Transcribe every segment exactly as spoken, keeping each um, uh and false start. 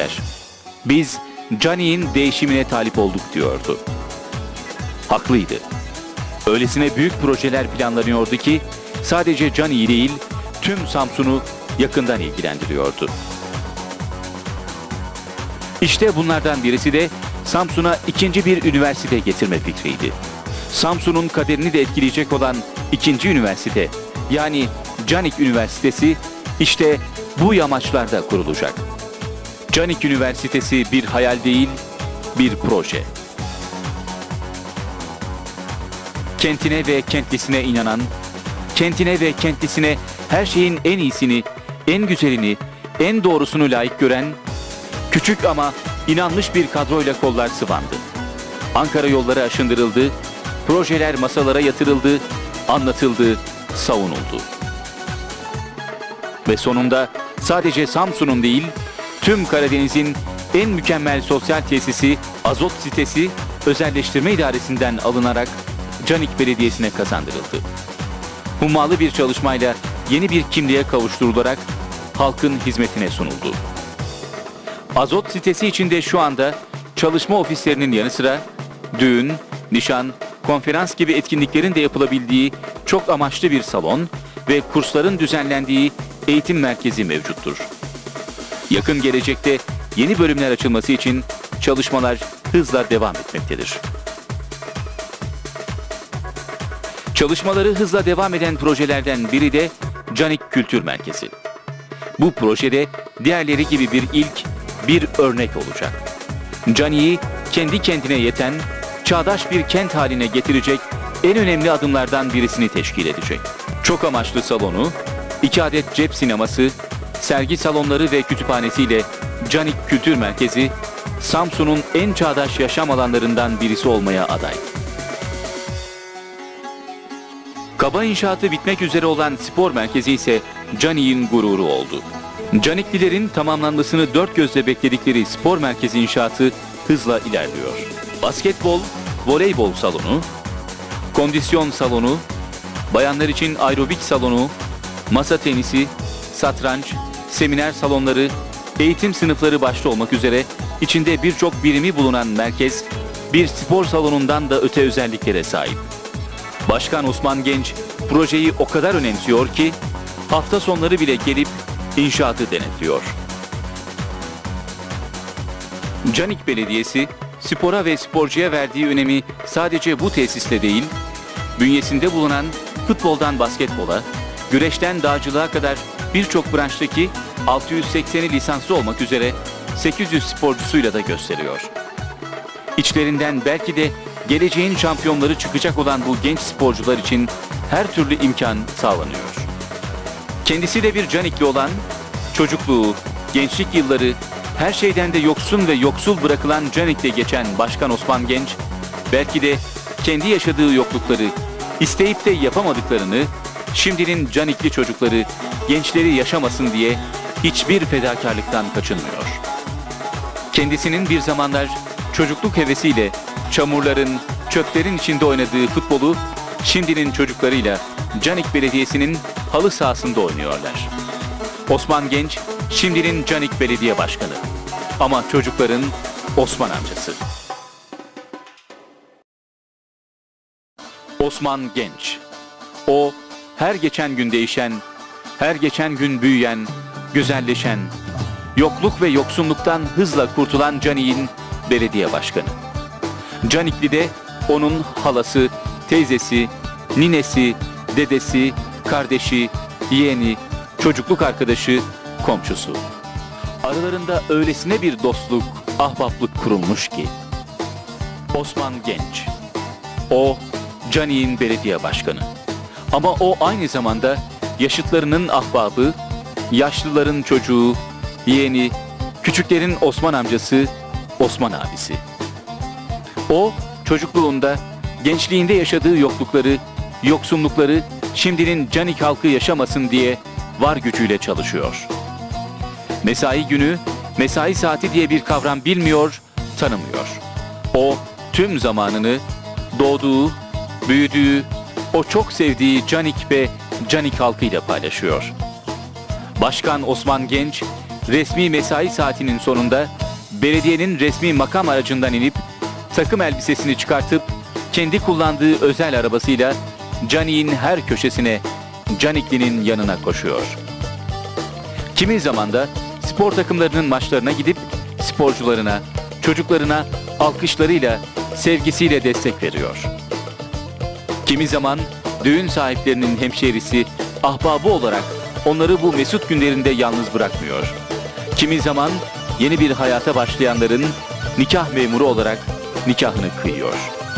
lider. Biz Canik'in değişimine talip olduk diyordu. Haklıydı. Öylesine büyük projeler planlanıyordu ki sadece Canik'i değil tüm Samsun'u yakından ilgilendiriyordu. İşte bunlardan birisi de Samsun'a ikinci bir üniversite getirme fikriydi. Samsun'un kaderini de etkileyecek olan ikinci üniversite, yani Canik Üniversitesi işte bu yamaçlarda kurulacak. Canik Üniversitesi bir hayal değil, bir proje. Kentine ve kentlisine inanan, kentine ve kentlisine her şeyin en iyisini, en güzelini, en doğrusunu layık gören, küçük ama inanmış bir kadroyla kollar sıvandı. Ankara yolları aşındırıldı, projeler masalara yatırıldı, anlatıldı, savunuldu. Ve sonunda sadece Samsun'un değil, tüm Karadeniz'in en mükemmel sosyal tesisi Azot sitesi özelleştirme idaresinden alınarak Canik Belediyesi'ne kazandırıldı. Hummalı bir çalışmayla yeni bir kimliğe kavuşturularak halkın hizmetine sunuldu. Azot sitesi içinde şu anda çalışma ofislerinin yanı sıra düğün, nişan, konferans gibi etkinliklerin de yapılabildiği çok amaçlı bir salon ve kursların düzenlendiği eğitim merkezi mevcuttur. Yakın gelecekte yeni bölümler açılması için çalışmalar hızla devam etmektedir. Çalışmaları hızla devam eden projelerden biri de Canik Kültür Merkezi. Bu projede diğerleri gibi bir ilk, bir örnek olacak. Canik'i kendi kendine yeten, çağdaş bir kent haline getirecek en önemli adımlardan birisini teşkil edecek. Çok amaçlı salonu, iki adet cep sineması, sergi salonları ve kütüphanesiyle Canik Kültür Merkezi, Samsun'un en çağdaş yaşam alanlarından birisi olmaya aday. Kaba inşaatı bitmek üzere olan spor merkezi ise Canik'in gururu oldu. Caniklilerin tamamlanmasını dört gözle bekledikleri spor merkezi inşaatı hızla ilerliyor. Basketbol, voleybol salonu, kondisyon salonu, bayanlar için aerobik salonu, masa tenisi, satranç, seminer salonları, eğitim sınıfları başta olmak üzere içinde birçok birimi bulunan merkez, bir spor salonundan da öte özelliklere sahip. Başkan Osman Genç projeyi o kadar önemsiyor ki hafta sonları bile gelip inşaatı denetliyor. Canik Belediyesi spora ve sporcuya verdiği önemi sadece bu tesisle değil, bünyesinde bulunan futboldan basketbola, güreşten dağcılığa kadar birçok branştaki altı yüz sekseni lisanslı olmak üzere sekiz yüz sporcusuyla da gösteriyor. İçlerinden belki de geleceğin şampiyonları çıkacak olan bu genç sporcular için her türlü imkan sağlanıyor. Kendisi de bir Canikli olan, çocukluğu, gençlik yılları, her şeyden de yoksun ve yoksul bırakılan Canik'te geçen Başkan Osman Genç, belki de kendi yaşadığı yoklukları, isteyip de yapamadıklarını, şimdinin Canikli çocukları, gençleri yaşamasın diye hiçbir fedakarlıktan kaçınmıyor. Kendisinin bir zamanlar çocukluk hevesiyle çamurların, çöplerin içinde oynadığı futbolu, şimdinin çocuklarıyla Canik Belediyesi'nin halı sahasında oynuyorlar. Osman Genç, şimdinin Canik Belediye Başkanı. Ama çocukların Osman amcası. Osman Genç. O, her geçen gün değişen, her geçen gün büyüyen, güzelleşen, yokluk ve yoksunluktan hızla kurtulan Canik'in belediye başkanı. Canikli'de onun halası, teyzesi, ninesi, dedesi, kardeşi, yeğeni, çocukluk arkadaşı, komşusu. Aralarında öylesine bir dostluk, ahbaplık kurulmuş ki. Osman Genç. O, Canik'in belediye başkanı. Ama o aynı zamanda yaşıtlarının ahbabı, yaşlıların çocuğu, yeğeni, küçüklerin Osman amcası, Osman abisi. O, çocukluğunda, gençliğinde yaşadığı yoklukları, yoksunlukları şimdinin Canik halkı yaşamasın diye var gücüyle çalışıyor. Mesai günü, mesai saati diye bir kavram bilmiyor, tanımıyor. O, tüm zamanını doğduğu, büyüdüğü, o çok sevdiği Canik ve Canik halkıyla paylaşıyor. Başkan Osman Genç, resmi mesai saatinin sonunda belediyenin resmi makam aracından inip takım elbisesini çıkartıp kendi kullandığı özel arabasıyla Canik'in her köşesine, Canikli'nin yanına koşuyor. Kimi zaman da spor takımlarının maçlarına gidip sporcularına, çocuklarına alkışlarıyla, sevgisiyle destek veriyor. Kimi zaman düğün sahiplerinin hemşehrisi, ahbabı olarak onları bu mesut günlerinde yalnız bırakmıyor. Kimi zaman yeni bir hayata başlayanların nikah memuru olarak nikahını kıyıyor.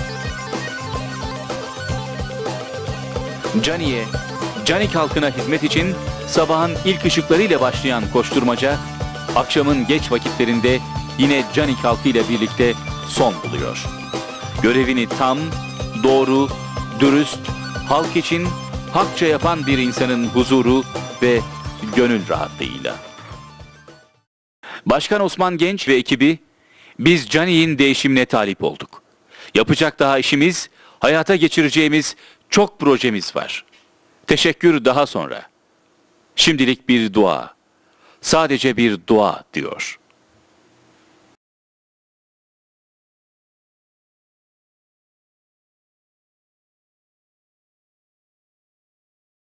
Canik'e, Canik halkına hizmet için sabahın ilk ışıklarıyla başlayan koşturmaca, akşamın geç vakitlerinde yine Canik halkıyla birlikte son buluyor. Görevini tam, doğru, dürüst, halk için hakça yapan bir insanın huzuru ve gönül rahatlığıyla. Başkan Osman Genç ve ekibi, biz Canik'in değişimine talip olduk. Yapacak daha işimiz, hayata geçireceğimiz çok projemiz var. Teşekkür daha sonra. Şimdilik bir dua, sadece bir dua diyor.